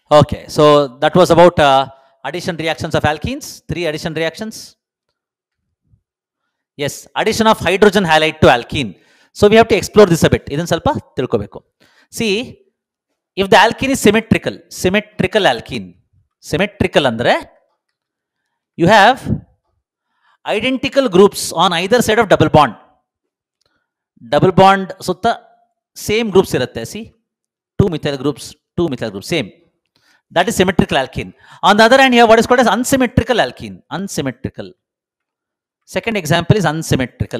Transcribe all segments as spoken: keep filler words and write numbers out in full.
Okay, so that was about uh, addition reactions of alkenes, three addition reactions. Yes, addition of hydrogen halide to alkene. So we have to explore this a bit. Idan salpa tilkobeku. See, if the alkene is symmetrical, symmetrical alkene, symmetrical andre, you have identical groups on either side of double bond. Double bond sutta same groups irutte. See, two methyl groups, two methyl groups, same. That is symmetrical alkene. On the other hand, here what is called as unsymmetrical alkene. Unsymmetrical. Second example is unsymmetrical.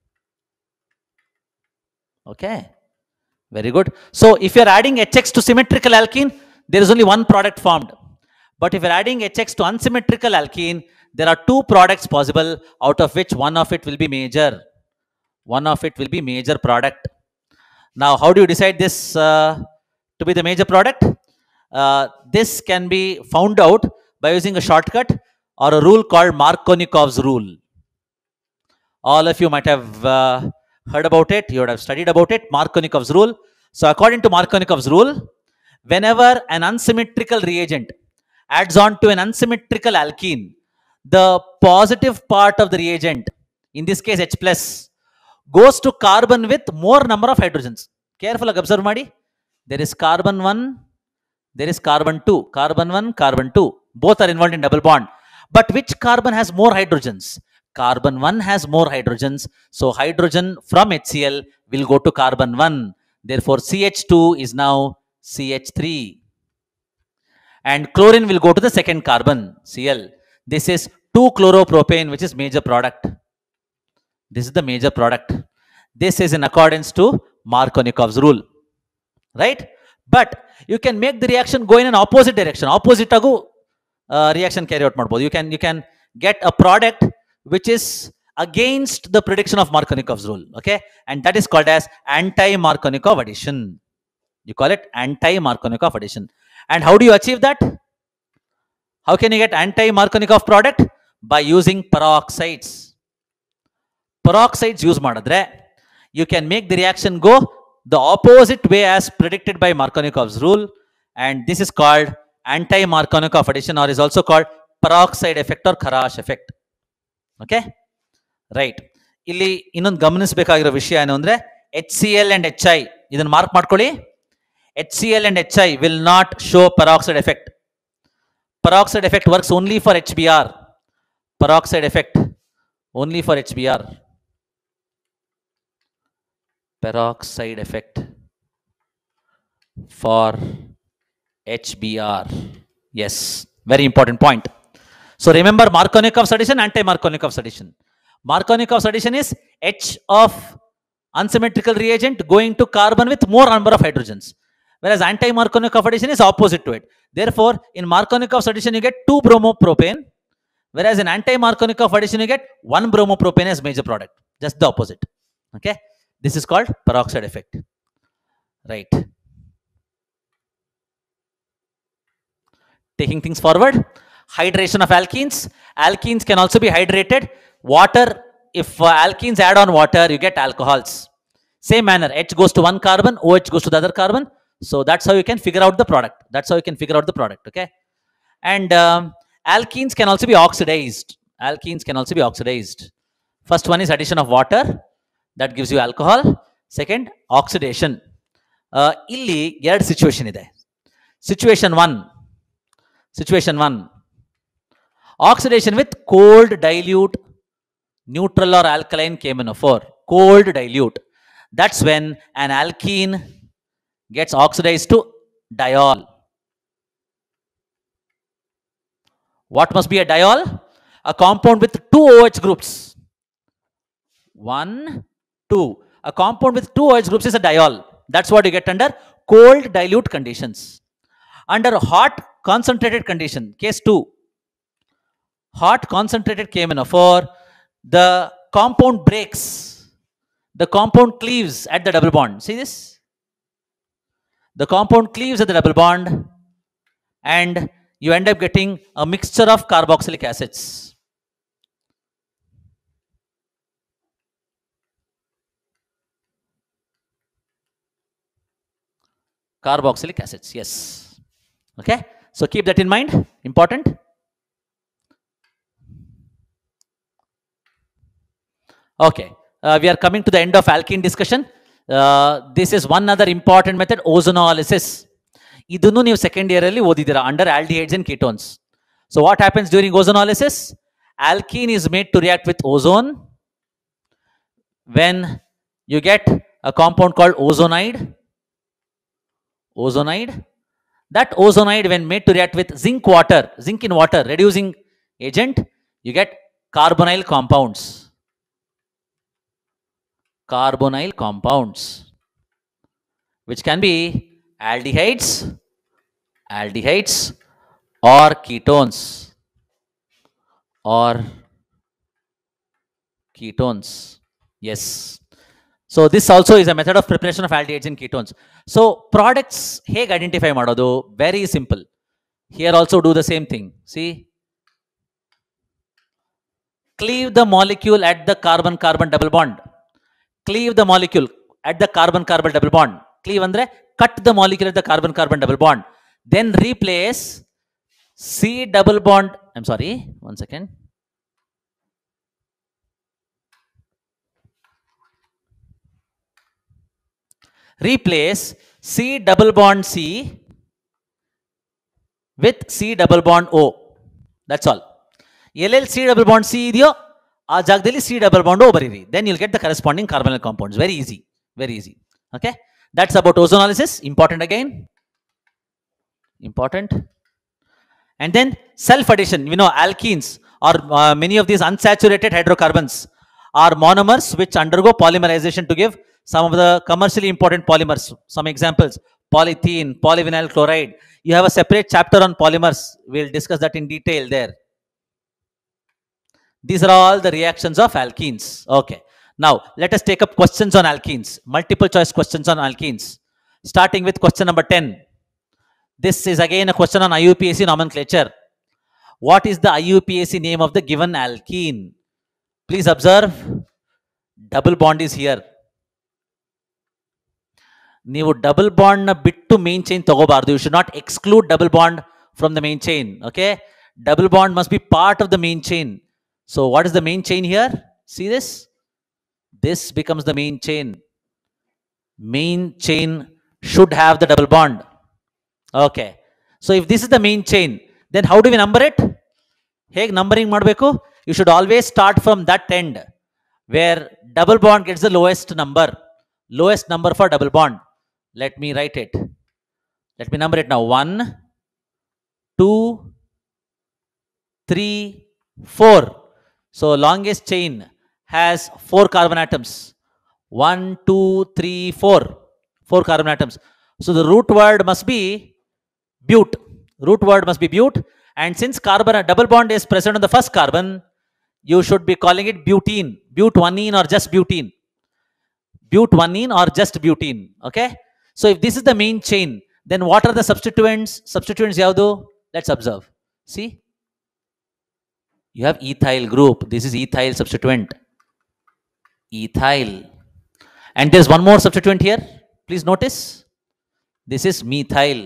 Okay. Very good. So if you are adding H X to symmetrical alkene, there is only one product formed. But if you are adding H X to unsymmetrical alkene, there are two products possible, out of which one of it will be major. One of it will be major product. Now, how do you decide this uh, to be the major product? Uh, this can be found out by using a shortcut or a rule called Markovnikov's rule. All of you might have uh, heard about it. You would have studied about it. Markovnikov's rule. So according to Markovnikov's rule, whenever an unsymmetrical reagent adds on to an unsymmetrical alkene, the positive part of the reagent, in this case H plus, goes to carbon with more number of hydrogens. Careful, observe madi. There is carbon one, there is carbon two. Carbon one, carbon two. Both are involved in double bond. But which carbon has more hydrogens? Carbon one has more hydrogens. So hydrogen from HCl will go to carbon one. Therefore, C H two is now C H three. And chlorine will go to the second carbon, Cl. This is two chloropropane, which is major product. This is the major product. This is in accordance to Markovnikov's rule. Right? But you can make the reaction go in an opposite direction. Opposite agu uh, reaction carry out ಮಾಡಬಹುದು. You can you can get a product which is against the prediction of Markovnikov's rule. Okay, and that is called as anti-Markovnikov addition. You call it anti-Markovnikov addition. And how do you achieve that? How can you get anti-Markovnikov product? By using peroxides. Peroxides use madadre, you can make the reaction go the opposite way as predicted by Markovnikov's rule, and this is called anti-Markovnikov addition, or is also called peroxide effect or Kharash effect. Okay, right. ಇಲ್ಲಿ ಇನ್ನೊಂದು ಗಮನಿಸಬೇಕಾಗಿರೋ ವಿಷಯ ಏನು ಅಂದ್ರೆ H C l and H I ಇದನ್ನ mark ಮಾಡ್ಕೊಳ್ಳಿ. H C l and H I will not show peroxide effect. Peroxide effect works only for H B r. Peroxide effect only for H B r. Peroxide effect for H B r. Yes, very important point. So remember Markovnikov's addition, anti-Markovnikov's addition. Markovnikov's addition is H of unsymmetrical reagent going to carbon with more number of hydrogens, whereas anti-Markovnikov addition is opposite to it. Therefore, in Markovnikov's addition you get two bromopropane, whereas in anti-Markovnikov addition you get one bromopropane as major product. Just the opposite. Okay. This is called peroxide effect. Right. Taking things forward, hydration of alkenes. Alkenes can also be hydrated. Water, if uh, alkenes add on water, you get alcohols. Same manner, H goes to one carbon, OH goes to the other carbon. So that's how you can figure out the product. That's how you can figure out the product. Okay. And um, alkenes can also be oxidized. Alkenes can also be oxidized. First one is addition of water. That gives you alcohol. Second, oxidation. Uh, illi ಎರಡು situation ಇದೆ. Situation one. Situation one. Oxidation with cold dilute neutral or alkaline K M N O four. Cold dilute. That's when an alkene gets oxidized to diol. What must be a diol? A compound with two OH groups. One, two. A compound with two OH groups is a diol. That's what you get under cold dilute conditions. Under hot concentrated condition, case two, hot concentrated K M N O four, the compound breaks. The compound cleaves at the double bond. See this? The compound cleaves at the double bond and you end up getting a mixture of carboxylic acids. Carboxylic acids, yes. Okay. So keep that in mind, important. Okay, uh, we are coming to the end of alkene discussion. Uh, this is one other important method, ozonolysis. ಇದನ್ನು ನೀವು second year ಅಲ್ಲಿ ಓದಿದ್ದೀರಾ under aldehydes and ketones. So what happens during ozonolysis? Alkene is made to react with ozone when you get a compound called ozonide. Ozonide. That ozonide, when made to react with zinc water, zinc in water, reducing agent, you get carbonyl compounds. Carbonyl compounds, which can be aldehydes, aldehydes, or ketones, or ketones. Yes. So this also is a method of preparation of aldehydes and ketones. So products, hege identify madodu? Very simple. Here also do the same thing. See, cleave the molecule at the carbon-carbon double bond. Cleave the molecule at the carbon-carbon double bond. Cleave andre cut the molecule at the carbon-carbon double bond. Then replace C double bond. I'm sorry, one second. Replace C double bond C with C double bond O. That's all. L L C double bond C idyo, aa jagadalli C double bond O bariri. Then you'll get the corresponding carbonyl compounds. Very easy. Very easy. Okay. That's about ozonolysis. Important again. Important. And then self-addition. You know, alkenes or uh, many of these unsaturated hydrocarbons are monomers which undergo polymerization to give some of the commercially important polymers. Some examples: polythene, polyvinyl chloride. You have a separate chapter on polymers. We'll discuss that in detail there. These are all the reactions of alkenes. Okay. Now, let us take up questions on alkenes. Multiple choice questions on alkenes. Starting with question number ten. This is again a question on I U P A C nomenclature. What is the I U P A C name of the given alkene? Please observe, double bond is here. ನೀವು double bond ನ ಬಿಟ್ಟು main chain ತಗೋಬಾರ್ದು. You should not exclude double bond from the main chain. Okay, double bond must be part of the main chain. So what is the main chain here? See this, this becomes the main chain. Main chain should have the double bond. Okay, so if this is the main chain, then how do we number it? Hege numbering madbeku? You should always start from that end where double bond gets the lowest number. Lowest number for double bond. Let me write it. Let me number it now. one, two, three, four. So longest chain has four carbon atoms. one, two, three, four. Four carbon atoms. So the root word must be but. Root word must be but. And since carbon double bond is present on the first carbon, you should be calling it butene. But-one-ene or just butene. But-one-ene or just butene. Okay. So if this is the main chain, then what are the substituents? Substituents yavdu? Let's observe. See, you have ethyl group. This is ethyl substituent. Ethyl. And there's one more substituent here. Please notice. This is methyl.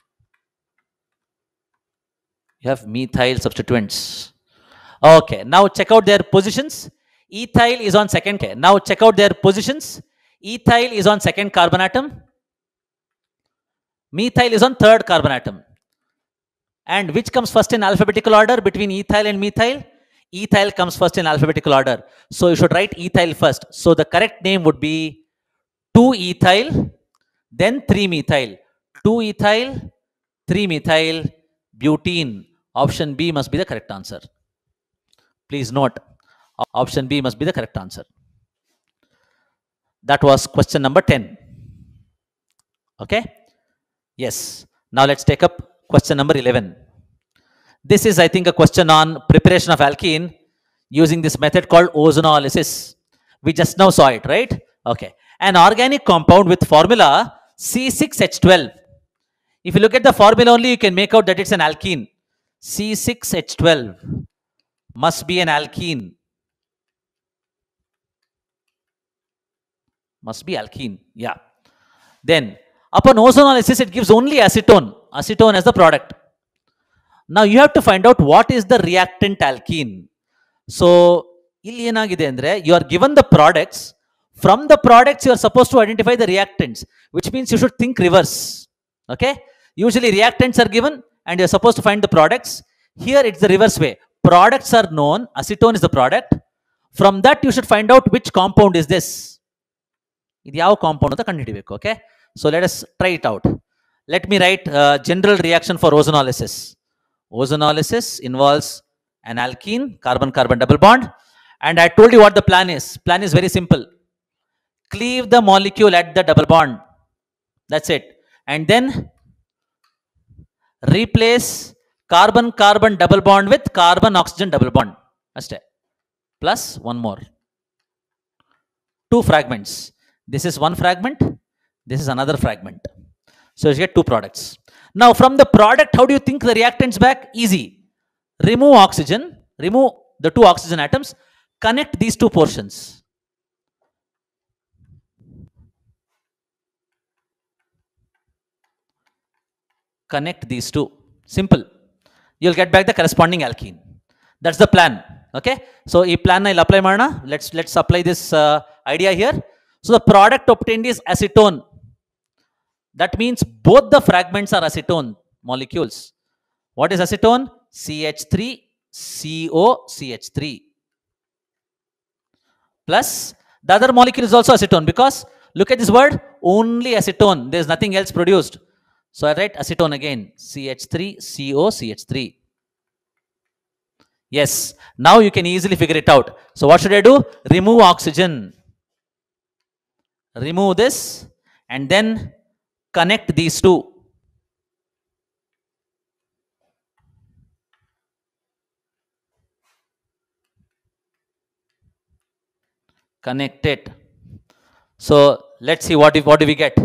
You have methyl substituents. Okay. Now check out their positions. Ethyl is on second. Okay. Now check out their positions. Ethyl is on second carbon atom. Methyl is on third carbon atom. And which comes first in alphabetical order between ethyl and methyl? Ethyl comes first in alphabetical order. So you should write ethyl first. So the correct name would be two ethyl, then three methyl. two ethyl, three methyl, butene. Option B must be the correct answer. Please note, option B must be the correct answer. That was question number ten. Okay. Yes. Now let's take up question number eleven. This is, I think, a question on preparation of alkene using this method called ozonolysis. We just now saw it, right? Okay. An organic compound with formula C six H twelve. If you look at the formula only, you can make out that it's an alkene. C six H twelve must be an alkene. Must be alkene. Yeah. Then, upon ozonolysis, it gives only acetone. Acetone as the product. Now you have to find out what is the reactant alkene. So ಇಲ್ಲಿ ಏನಾಗಿದೆ ಅಂದ್ರೆ you are given the products. From the products you are supposed to identify the reactants, which means you should think reverse. Okay, usually reactants are given and you are supposed to find the products. Here it's the reverse way. Products are known, acetone is the product. From that you should find out which compound is this. ಇದು ಯಾವ compound ಅಂತ ಕಂಡುಹಿಡಿಯಬೇಕು. Okay, so let us try it out. Let me write uh, general reaction for ozonolysis. Ozonolysis involves an alkene, carbon carbon double bond, and I told you what the plan is. Plan is very simple. Cleave the molecule at the double bond, that's it, and then replace carbon carbon double bond with carbon oxygen double bond, aste, plus one more, two fragments. This is one fragment, this is another fragment, so you get two products. Now from the product, how do you think the reactants back? Easy. Remove oxygen, remove the two oxygen atoms, connect these two portions. Connect these two. Simple. You'll get back the corresponding alkene. That's the plan. Okay. So, this plan I'll apply marna. Let's let's apply this uh, idea here. So, the product obtained is acetone. That means both the fragments are acetone molecules. What is acetone? C H three C O C H three. Plus the other molecule is also acetone, because look at this word, only acetone. There is nothing else produced. So I write acetone again, C H three C O C H three. Yes, now you can easily figure it out. So what should I do? Remove oxygen. Remove this and then connect these two. Connect it. So let's see what if what do we get.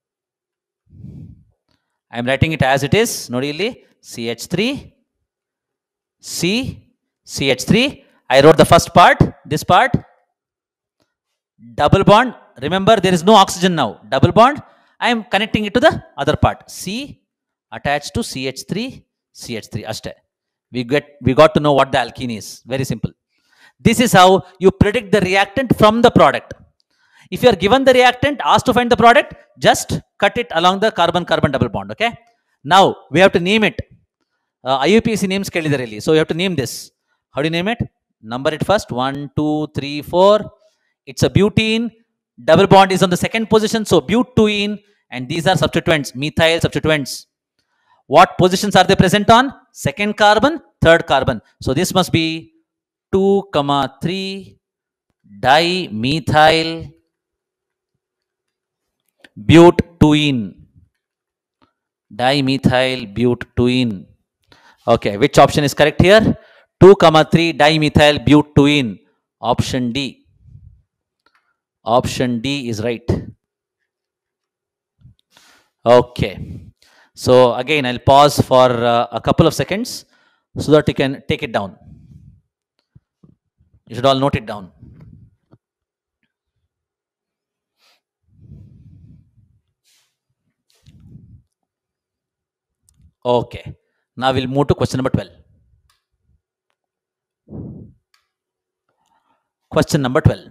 I am writing it as it is. Nodi illi C H three C C H three. I wrote the first part, this part, double bond. Remember, there is no oxygen now. Double bond. I am connecting it to the other part. C attached to C H three C H three. Ashte. We get we got to know what the alkene is. Very simple. This is how you predict the reactant from the product. If you are given the reactant, asked to find the product, just cut it along the carbon-carbon double bond. Okay. Now we have to name it. Uh, I U P A C names kelidare, so you have to name this. How do you name it? Number it first. One, two, three, four. It's a butene. Double bond is on the second position, so butene, and these are substituents, methyl substituents. What positions are they present on? Second carbon, third carbon. So this must be two comma three dimethyl butene. Dimethyl butene. Okay, which option is correct here? two comma three dimethyl butene. Option D. Option D is right. Okay. So again, I'll pause for uh, a couple of seconds so that you can take it down. You should all note it down. Okay. Now we'll move to question number twelve. Question number twelve.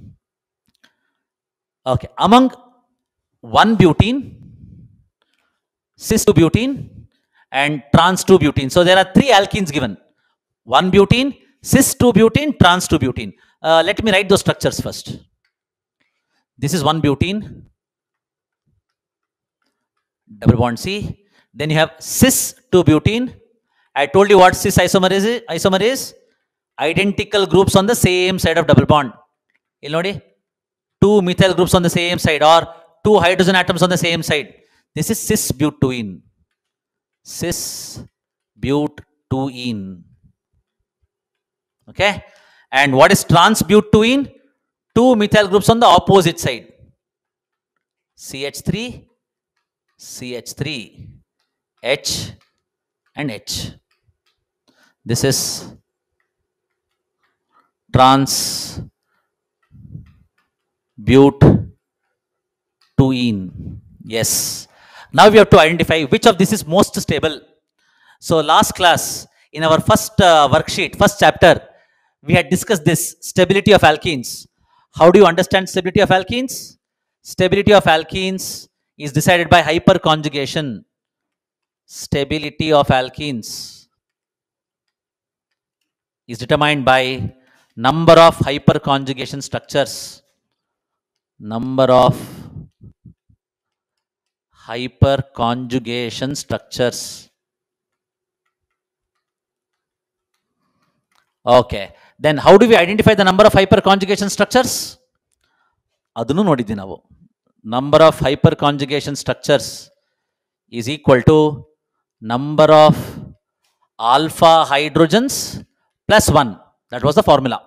Okay. Among one butene, cis two butene, and trans two butene. So there are three alkenes given. one butene, cis two butene, trans two butene. Uh, let me write those structures first. This is one butene, double bond C. Then you have cis two butene. I told you what cis isomer is. Isomer is identical groups on the same side of double bond. You know, two methyl groups on the same side, or two hydrogen atoms on the same side. This is cis butene. Cis butene. Okay. And what is trans butene? Two methyl groups on the opposite side. C H three, C H three, H and H. This is trans butene. Yes. Now we have to identify which of this is most stable. So last class, in our first uh, worksheet, first chapter, we had discussed this stability of alkenes. How do you understand stability of alkenes? Stability of alkenes is decided by hyperconjugation. Stability of alkenes is determined by number of hyperconjugation structures. Number of hyperconjugation structures. Okay. Then how do we identify the number of hyperconjugation structures? ಅದನ್ನು ನೋಡಿದ್ವಿ ನಾವು. Number of hyperconjugation structures is equal to number of alpha hydrogens plus one. That was the formula.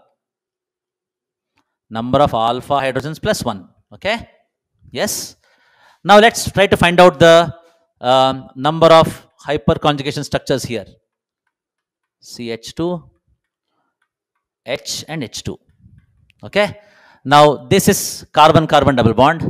Number of alpha hydrogens plus one. Okay. Yes. Now let's try to find out the um, number of hyperconjugation structures here. C H two, H and H two. Okay. Now this is carbon-carbon double bond.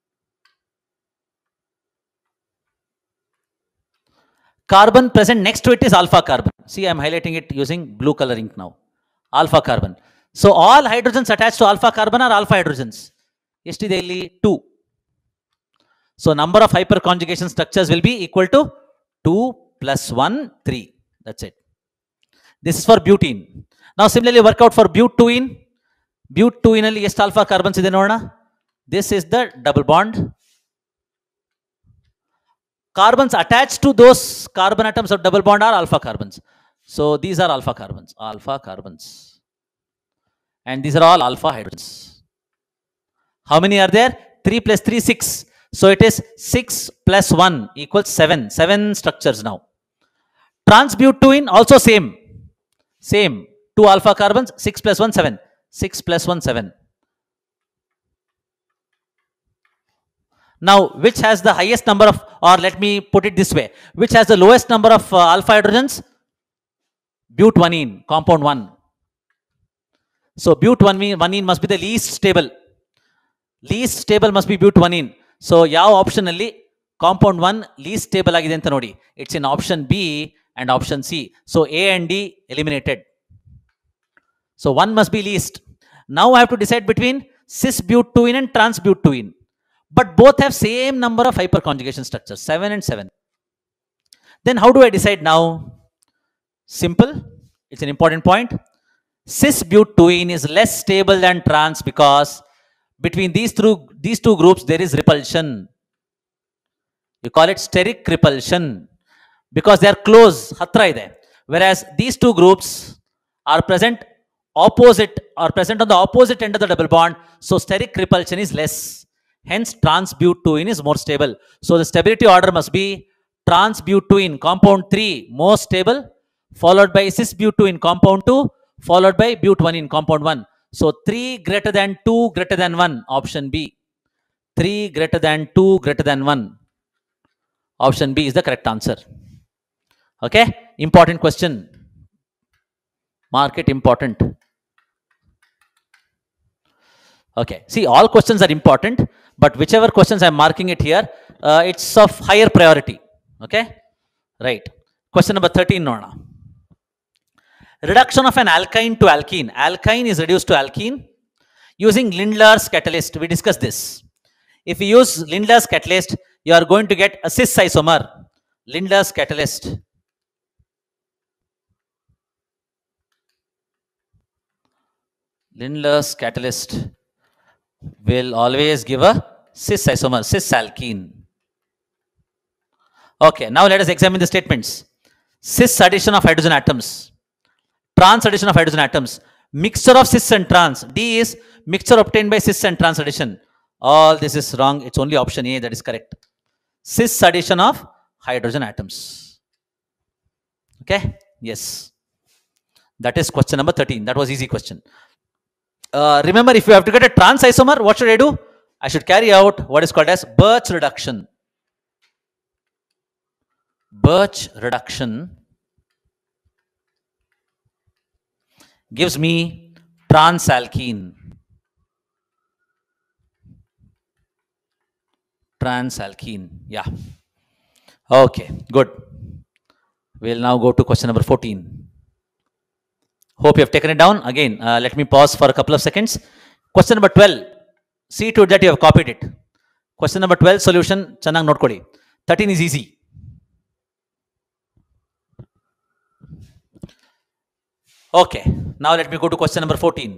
Carbon present next to it is alpha carbon. See, I am highlighting it using blue color ink now. Alpha carbon. So all hydrogens attached to alpha carbon are alpha hydrogens. Esti daily two. So number of hyperconjugation structures will be equal to two plus one, three. That's it. This is for butene. Now similarly work out for butene. Butene alli ಎಷ್ಟು alpha carbons ಇದೆ ನೋಡೋಣ. This is the double bond. Carbons attached to those carbon atoms of double bond are alpha carbons. So these are alpha carbons, alpha carbons. And these are all alpha hydrogens. How many are there? three plus three, six. So it is six plus one equals seven. seven structures now. Transbutene also same. Same. two alpha carbons, six plus one, seven. six plus one, seven. Now, which has the highest number of, or let me put it this way, which has the lowest number of uh, alpha hydrogens? Butanene, compound one. So, butanene must be the least stable. Least stable must be butanene. So, yav option alli compound one least stable agide anta nodi. It's in option B and option C. So, A and D eliminated. So, one must be least. Now, I have to decide between cis-butene and trans-butene. But both have same number of hyperconjugation structures, seven and seven. Then how do I decide now? Simple. It's an important point. Cis-butene is less stable than trans because between these, through, these two groups there is repulsion. You call it steric repulsion because they are close, hatra ide. Whereas these two groups are present opposite or present on the opposite end of the double bond. So steric repulsion is less. Hence, trans-butene is more stable. So, the stability order must be trans-butene, compound three, more stable, followed by cis-butene, compound two, followed by butanene, compound one. So, three greater than two greater than one, option B. three greater than two greater than one. Option B is the correct answer. Okay? Important question. Mark it important. Okay. See, all questions are important. But whichever questions I'm marking it here, uh, it's of higher priority. Okay? Right. Question number thirteen, Nona. Reduction of an alkyne to alkene. Alkyne is reduced to alkene using Lindlar's catalyst. We discussed this. If you use Lindlar's catalyst, you are going to get a cis isomer. Lindlar's catalyst. Lindlar's catalyst will always give a cis isomer, cis alkene. Okay, now let us examine the statements. Cis addition of hydrogen atoms, trans addition of hydrogen atoms, mixture of cis and trans. D is mixture obtained by cis and trans addition. All this is wrong. It's only option A that is correct. Cis addition of hydrogen atoms. Okay, yes. That is question number thirteen. That was easy question. Uh, remember, if you have to get a trans isomer, what should I do? I should carry out what is called as Birch reduction. Birch reduction gives me transalkene. Transalkene, yeah. Okay, good. We'll now go to question number fourteen. Hope you have taken it down. Again, uh, let me pause for a couple of seconds. Question number twelve. See to it that you have copied it. Question number twelve solution. Channang note kodi. thirteen is easy. Okay. Now let me go to question number fourteen.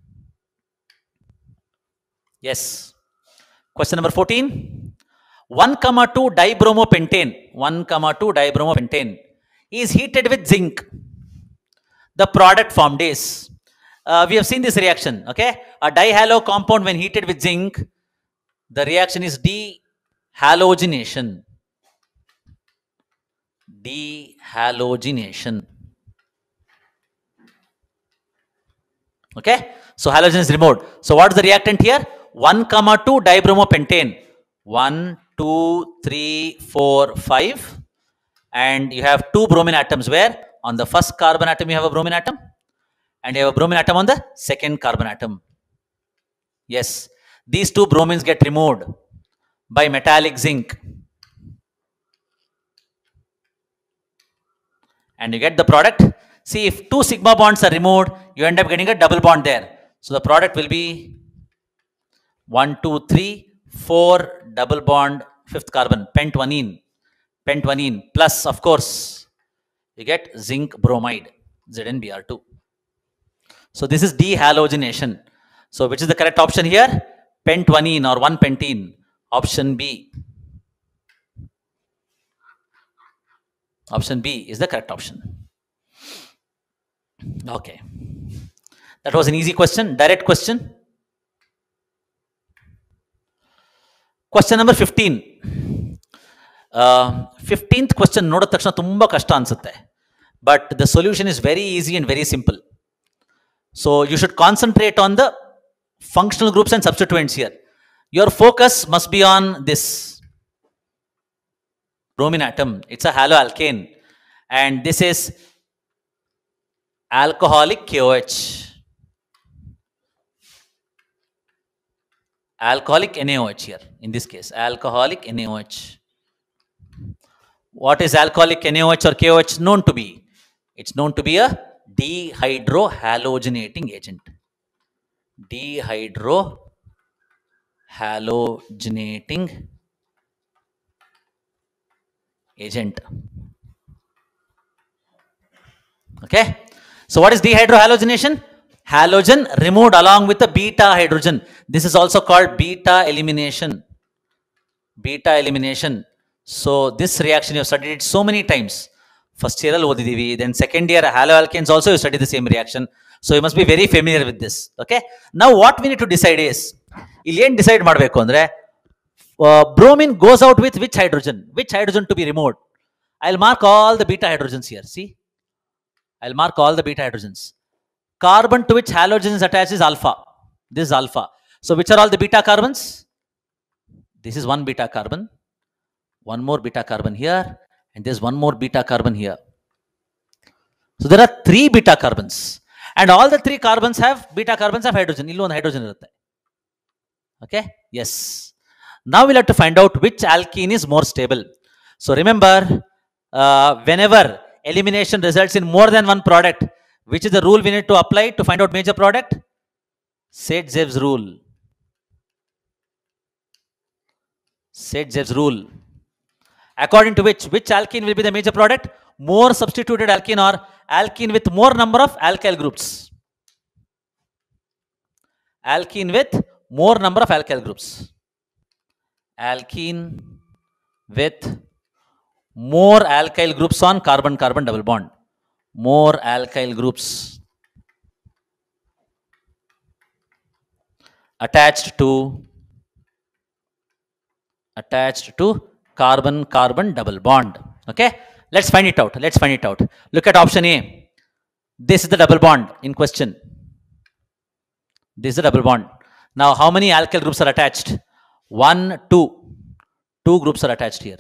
Yes. Question number fourteen. one comma two dibromopentane. one comma two dibromopentane is heated with zinc. The product formed is, uh, we have seen this reaction, okay? A dihalo compound when heated with zinc, the reaction is dehalogenation. Dehalogenation. Okay? So halogen is removed. So what is the reactant here? one comma two dibromopentane. one, two, three, four, five. And you have two bromine atoms where? On the first carbon atom you have a bromine atom. And you have a bromine atom on the second carbon atom. Yes. These two bromines get removed by metallic zinc. And you get the product. See, if two sigma bonds are removed, you end up getting a double bond there. So the product will be one, two, three, four double bond, fifth carbon, pentwanene. Pentwanene plus, of course, you get zinc bromide, Z N B R two. So this is dehalogenation. So which is the correct option here? Pentwanene or one pentene. Option B. Option B is the correct option. Okay. That was an easy question, direct question. Question number fifteen. Uh, fifteenth question ನೋಡಿದ ತಕ್ಷಣ ತುಂಬಾ ಕಷ್ಟ ಅನ್ಸುತ್ತೆ. But the solution is very easy and very simple. So you should concentrate on the functional groups and substituents here. Your focus must be on this bromine atom. It's a haloalkane. And this is alcoholic K O H. Alcoholic N A O H here, in this case, alcoholic N A O H. What is alcoholic N A O H or K O H known to be? It's known to be a dehydrohalogenating agent. Dehydrohalogenating agent. Okay. So what is dehydrohalogenation? Halogen removed along with the beta hydrogen. This is also called beta elimination. Beta elimination. So this reaction you have studied it so many times. First year ಓದಿದೀವಿ, then second year haloalkanes also you study the same reaction. So you must be very familiar with this. Okay. Now what we need to decide is, ಇಲ್ಲಿ ಏನು decide ಮಾಡಬೇಕು ಅಂದ್ರೆ, bromine goes out with which hydrogen? Which hydrogen to be removed? I'll mark all the beta hydrogens here. See, I'll mark all the beta hydrogens. Carbon to which halogen is attached is alpha. This is alpha. So which are all the beta carbons? This is one beta carbon. One more beta carbon here. And there's one more beta carbon here. So there are three beta carbons. And all the three carbons have, beta carbons have hydrogen. Illu one hydrogen irutte. Okay? Yes. Now we'll have to find out which alkene is more stable. So remember, uh, whenever elimination results in more than one product, which is the rule we need to apply to find out major product? Saint-Zev's rule. Saint-Zev's rule. According to which, which alkene will be the major product? More substituted alkene or alkene with more number of alkyl groups. Alkene with more number of alkyl groups. Alkene with more alkyl groups on carbon-carbon double bond. More alkyl groups attached to attached to carbon carbon double bond. Okay, let's find it out. Let's find it out. Look at option A. This is the double bond in question. This is the double bond. Now how many alkyl groups are attached? One, two. Two groups are attached here.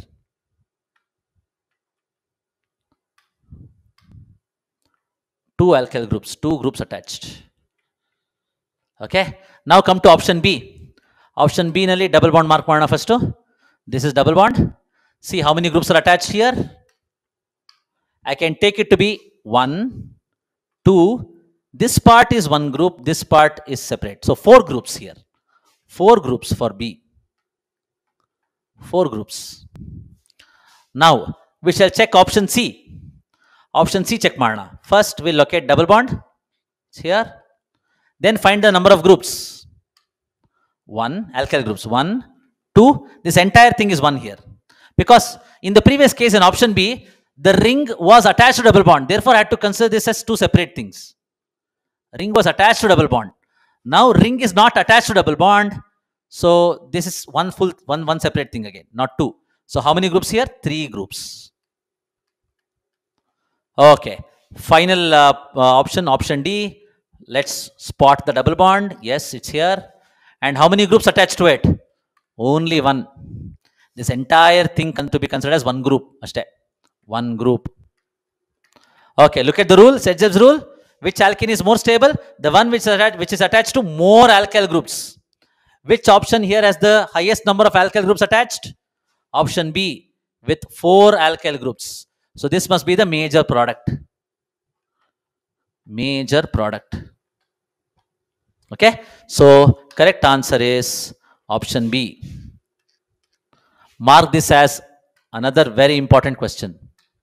Two alkyl groups, two groups attached. Okay. Now come to option B. Option B nalli double bond mark marana first. This is double bond. See how many groups are attached here. I can take it to be one, two, this part is one group, this part is separate. So four groups here. Four groups for B. Four groups. Now, we shall check option C. Option C check marna. First, we'll locate double bond. It's here. Then find the number of groups. One, alkyl groups. One, two. This entire thing is one here. Because in the previous case in option B, the ring was attached to double bond. Therefore, I had to consider this as two separate things. Ring was attached to double bond. Now, ring is not attached to double bond. So, this is one full, one, one separate thing again, not two. So, how many groups here? Three groups. Okay. Final uh, uh, option, option D. Let's spot the double bond. Yes, it's here. And how many groups attached to it? Only one. This entire thing can to be considered as one group. One group. Okay, look at the rule, Sedgwick's rule. Which alkene is more stable? The one which is, attached, which is attached to more alkyl groups. Which option here has the highest number of alkyl groups attached? Option B, with four alkyl groups. So this must be the major product. Major product. Okay, so correct answer is option B. Mark this as another very important question.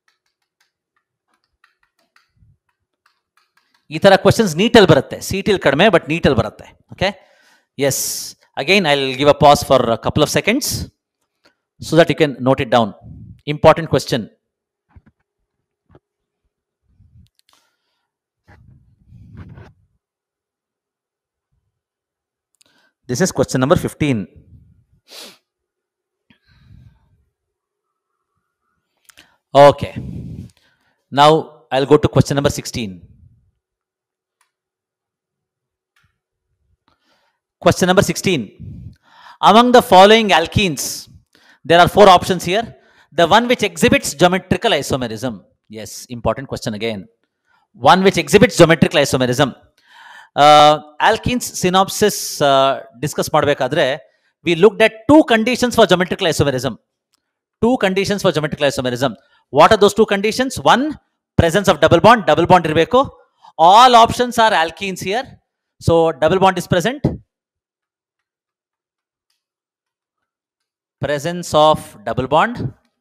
ಈ ತರ questions ನೀಟಲ್ಲಿ ಬರುತ್ತೆ, ಸಿಟಿಲ್ ಕಡಿಮೆ but ನೀಟಲ್ಲಿ ಬರುತ್ತೆ. Okay, yes, again I will give a pause for a couple of seconds so that you can note it down. Important question. This is question number fifteen. Okay. Now I'll go to question number sixteen. Question number sixteen. Among the following alkenes, there are four options here. The one which exhibits geometrical isomerism. Yes, important question again. One which exhibits geometrical isomerism. Uh, alkenes synopsis uh, discuss madbekadre, we looked at two conditions for geometrical isomerism. Two conditions for geometrical isomerism. What are those two conditions? One, presence of double bond. Double bond irbeku. All options are alkenes here. So double bond is present. Presence of double bond.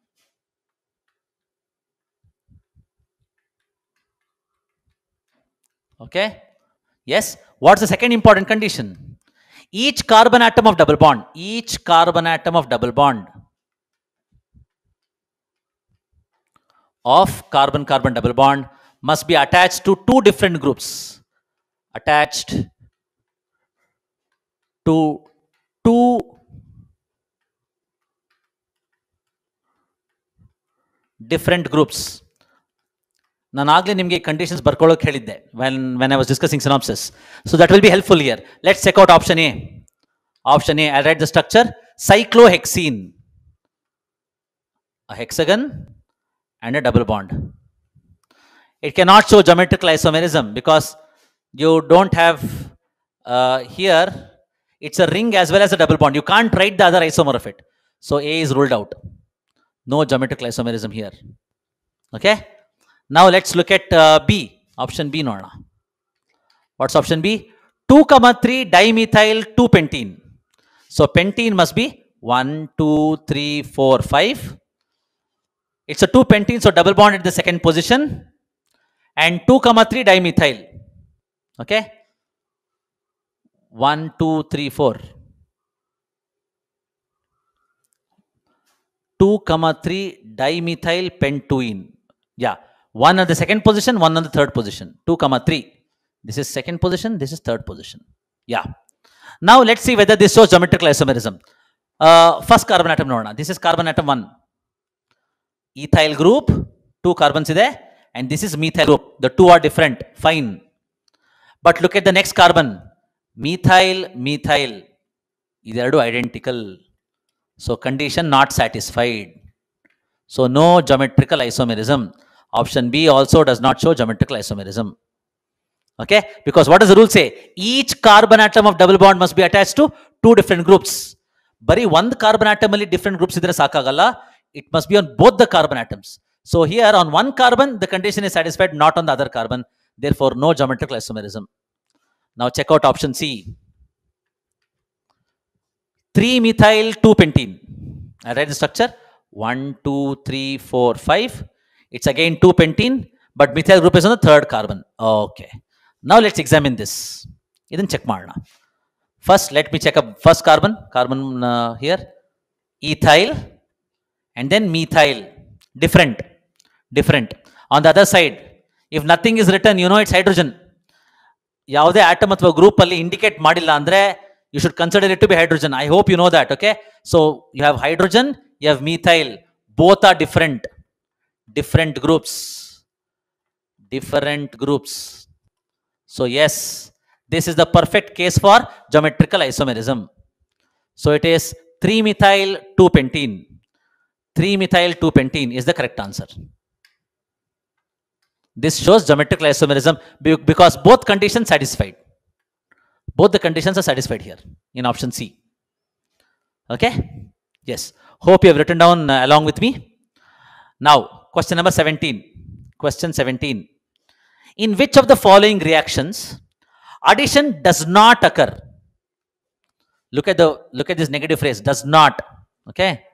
Okay. Yes. What's the second important condition? Each carbon atom of double bond, each carbon atom of double bond of carbon-carbon double bond must be attached to two different groups. Attached to two different groups. ನಾನು ಆಗಲೇ ನಿಮಗೆ conditions ಬರ್ಕೊಳ್ಳೋಕೆ ಹೇಳಿದ್ದೆ when when I was discussing synopsis. So that will be helpful here. Let's check out option A. Option A, I'll write the structure. Cyclohexene. A hexagon and a double bond. It cannot show geometrical isomerism because you don't have uh, here, it's a ring as well as a double bond. You can't write the other isomer of it. So A is ruled out. No geometrical isomerism here. Okay. Now let's look at uh, B. Option B. No. What's option B? two comma three dimethyl two pentene. So pentene must be one, two, three, four, five. It's a two pentene, so double bond at the second position. And two comma three dimethyl. Okay. one, two, three, four. two comma three dimethyl pentoene. Yeah. One on the second position, one on the third position. two comma three. This is second position, this is third position. Yeah. Now let's see whether this shows geometrical isomerism. Uh, first carbon atom no. This is carbon atom one. Ethyl group, two carbons ide, and this is methyl group. The two are different. Fine. But look at the next carbon. Methyl, methyl. These are identical. So condition not satisfied. So no geometrical isomerism. Option B also does not show geometrical isomerism. Okay, because what does the rule say? Each carbon atom of double bond must be attached to two different groups. Bari one carbon atom alli different groups idre sakagalla. It must be on both the carbon atoms. So here on one carbon, the condition is satisfied, not on the other carbon. Therefore, no geometrical isomerism. Now check out option C. three methyl two pentene. I write the structure. one, two, three, four, five. It's again two pentene, but methyl group is on the third carbon. Okay. Now let's examine this. Idhan check marna. First, let me check up first carbon. Carbon uh, here. Ethyl. And then methyl. Different. Different. On the other side, if nothing is written, you know it's hydrogen. Yavade atom athwa group alli indicate madilla andre, you should consider it to be hydrogen. I hope you know that, okay? So you have hydrogen, you have methyl. Both are different. Different groups. Different groups. So yes, this is the perfect case for geometrical isomerism. So it is three methyl two pentene. three methyl two pentene is the correct answer. This shows geometrical isomerism because both conditions satisfied. Both the conditions are satisfied here in option C. Okay? Yes. Hope you have written down uh, along with me. Now, question number seventeen. Question seventeen. In which of the following reactions addition does not occur? Look at the look at this negative phrase, does not. Okay?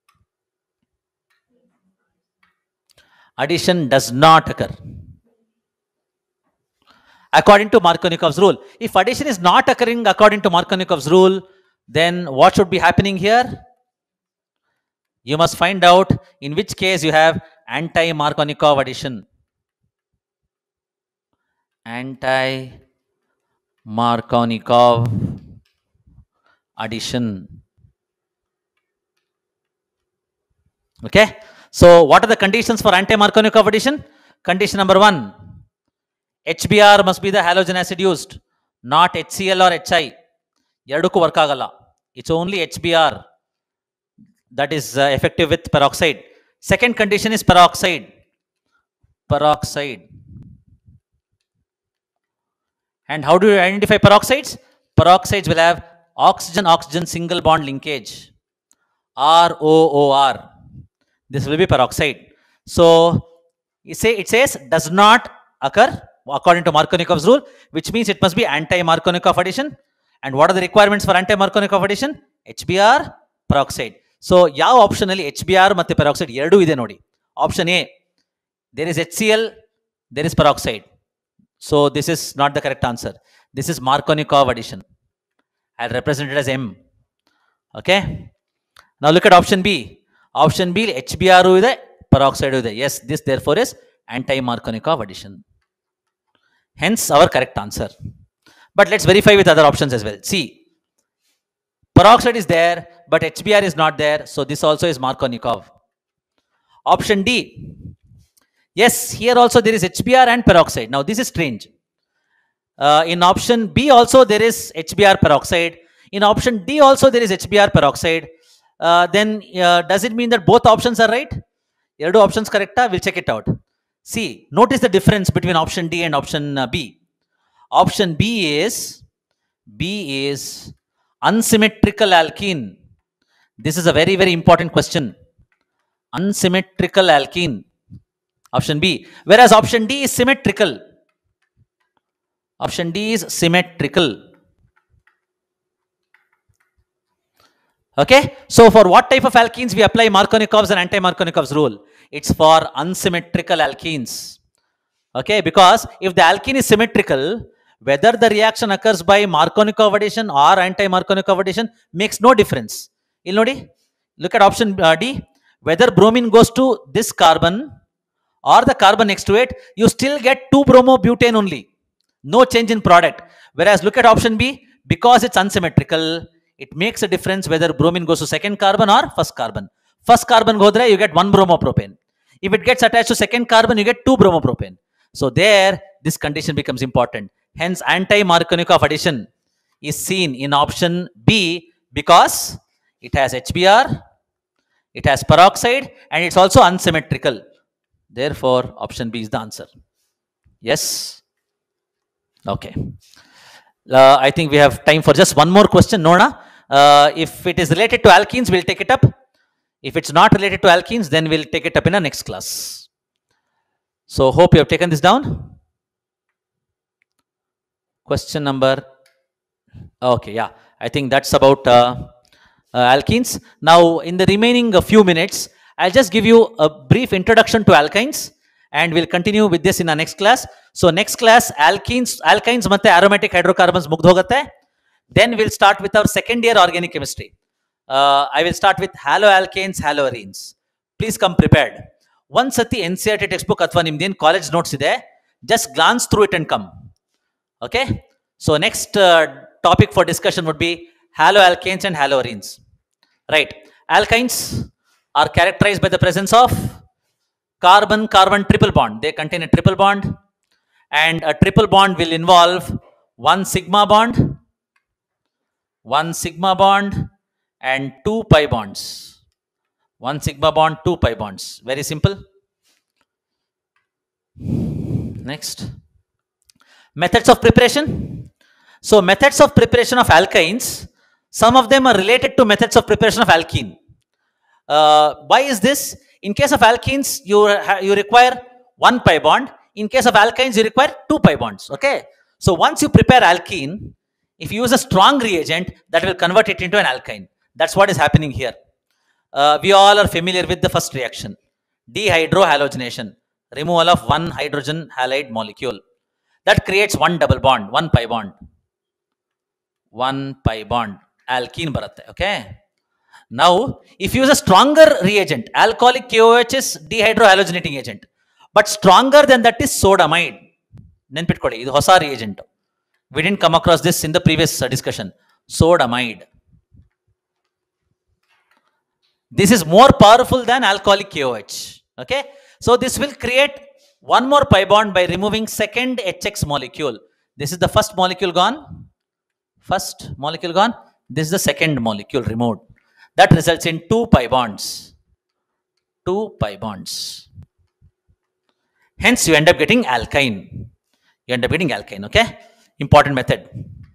Addition does not occur. According to Markovnikov's rule. If addition is not occurring according to Markovnikov's rule, then what should be happening here? You must find out in which case you have anti-Markovnikov addition. Anti-Markovnikov addition. Okay? So, what are the conditions for anti-Markovnikov addition? Condition number one, H B R must be the halogen acid used, not H C l or H I. Yaduku work agala. It's only H B R that is uh, effective with peroxide. Second condition is peroxide. Peroxide. And how do you identify peroxides? Peroxides will have oxygen-oxygen single bond linkage. R O O R. This will be peroxide. So, it, say, it says does not occur according to Markovnikov's rule, which means it must be anti-Markovnikov addition. And what are the requirements for anti-Markovnikov addition? H B R, peroxide. So, yav optionally H B R matte peroxide eradu ide nodi. Option A, there is H C l, there is peroxide. So, this is not the correct answer. This is Markovnikov addition. I'll represent it as M. Okay. Now, look at option B. Option B, H B R ide, peroxide ide. Yes, this therefore is anti-Markovnikov addition. Hence, our correct answer. But let's verify with other options as well. See, peroxide is there, but H B R is not there. So, this also is Markovnikov. Option D. Yes, here also there is H B R and peroxide. Now, this is strange. Uh, in option B also there is H B R peroxide. In option D also there is H B R peroxide. Uh, then uh, does it mean that both options are right? Two options correct? We'll check it out. See, notice the difference between option D and option uh, B. Option B is B is unsymmetrical alkene. This is a very very important question. Unsymmetrical alkene. Option B. Whereas option D is symmetrical. Option D is symmetrical. Okay. So, for what type of alkenes we apply Markovnikov's and anti-Markovnikov's rule? It's for unsymmetrical alkenes. Okay. Because if the alkene is symmetrical, whether the reaction occurs by Markovnikov addition or anti-Markovnikov addition makes no difference. Look at option uh, D. Whether bromine goes to this carbon or the carbon next to it, you still get two bromobutane only. No change in product. Whereas look at option B, because it's unsymmetrical, it makes a difference whether bromine goes to second carbon or first carbon. First carbon godre, you get one bromopropane. If it gets attached to second carbon, you get two bromopropane. So there, this condition becomes important. Hence, anti-Markovnikov addition is seen in option B because it has H B R, it has peroxide, and it's also unsymmetrical. Therefore, option B is the answer. Yes? Okay. Uh, I think we have time for just one more question. Nona, uh, if it is related to alkenes, we'll take it up. If it's not related to alkenes, then we'll take it up in the next class. So hope you have taken this down. Question number, okay, yeah, I think that's about uh, uh, alkenes. Now, in the remaining a few minutes, I'll just give you a brief introduction to alkynes, and we'll continue with this in our next class. So next class, alkenes, alkynes matte aromatic hydrocarbons mugd hogatte. Then we'll start with our second year organic chemistry. Uh, I will start with haloalkanes, haloarenes. Please come prepared. One sati N C E R T textbook athwa nimden college notes ide. Just glance through it and come. Okay. So next uh, topic for discussion would be haloalkanes and haloarenes. Right. Alkynes are characterized by the presence of carbon-carbon triple bond. They contain a triple bond, and a triple bond will involve one sigma bond, one sigma bond, and two pi bonds. One sigma bond, two pi bonds. Very simple. Next. Methods of preparation. So methods of preparation of alkynes, some of them are related to methods of preparation of alkene. Uh, why is this? In case of alkenes, you, you require one pi bond. In case of alkynes, you require two pi bonds. Okay. So once you prepare alkene, if you use a strong reagent, that will convert it into an alkyne. That's what is happening here. Uh, we all are familiar with the first reaction. Dehydrohalogenation. Removal of one hydrogen halide molecule. That creates one double bond, one pi bond. One pi bond. Alkene baratte. Okay. Now, if you use a stronger reagent, alcoholic K O H is dehydrohalogenating agent. But stronger than that is sodamide. Nenpitkodi, idu hosa reagent. We didn't come across this in the previous discussion. Sodamide. This is more powerful than alcoholic K O H. Okay. So this will create one more pi bond by removing second H X molecule. This is the first molecule gone. First molecule gone. This is the second molecule removed. That results in two pi bonds. Two pi bonds. Hence, you end up getting alkyne. You end up getting alkyne. Okay. Important method.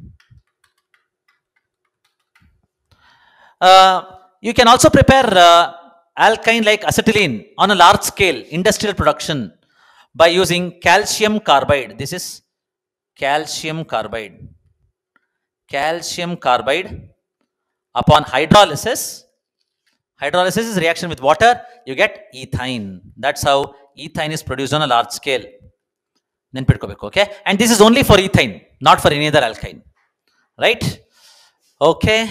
Uh, you can also prepare uh, alkyne like acetylene on a large scale, industrial production, by using calcium carbide. This is calcium carbide. Calcium carbide. Upon hydrolysis, hydrolysis is reaction with water, you get ethine. That's how ethine is produced on a large scale. Okay? And this is only for ethine, not for any other alkyne. Right? Okay.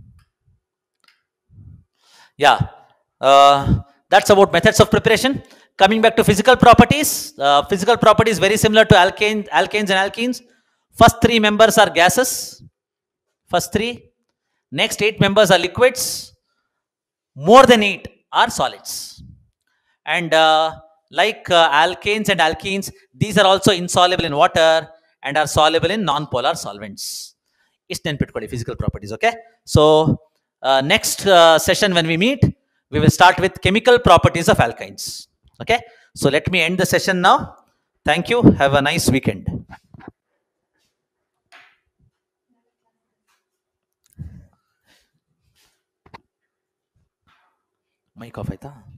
Yeah. Uh, that's about methods of preparation. Coming back to physical properties. Uh, physical properties very similar to alkane, alkanes and alkenes. First three members are gases. First three. Next eight members are liquids. More than eight are solids. And uh, like uh, alkanes and alkenes, these are also insoluble in water and are soluble in non-polar solvents. It's nenpitkodi physical properties. Okay. So uh, next uh, session when we meet, we will start with chemical properties of alkynes. Okay. So let me end the session now. Thank you. Have a nice weekend. Mic off aita.